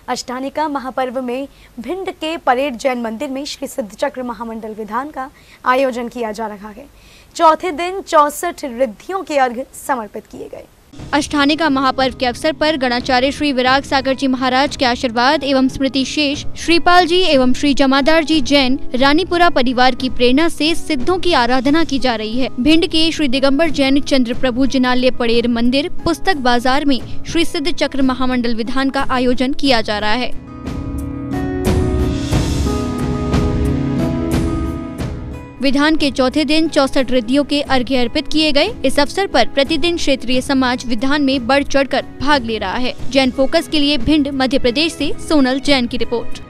अष्टानिका महापर्व में भिंड के परेड जैन मंदिर में श्री सिद्धचक्र महामंडल विधान का आयोजन किया जा रहा है। चौथे दिन 64 रिद्धियों के अर्घ्य समर्पित किए गए। अष्टानिका महापर्व के अवसर पर गणाचार्य श्री विराग सागर जी महाराज के आशीर्वाद एवं स्मृति शेष श्रीपाल जी एवं श्री जमादार जी जैन रानीपुरा परिवार की प्रेरणा से सिद्धों की आराधना की जा रही है। भिंड के श्री दिगंबर जैन चंद्र प्रभु जिनालय पड़ेर मंदिर पुस्तक बाजार में श्री सिद्ध चक्र महामंडल विधान का आयोजन किया जा रहा है। विधान के चौथे दिन 64 रिद्धियों के अर्घ्य अर्पित किए गए। इस अवसर पर प्रतिदिन क्षेत्रीय समाज विधान में बढ़ चढ़कर भाग ले रहा है। जैन फोकस के लिए भिंड मध्य प्रदेश से सोनल जैन की रिपोर्ट।